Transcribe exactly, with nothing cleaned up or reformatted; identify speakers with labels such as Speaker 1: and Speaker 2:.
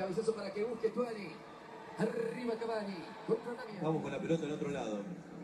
Speaker 1: Cabezazo para que busque Tuani. Arriba Cavani. Contra Navia.
Speaker 2: Vamos con la pelota al otro lado.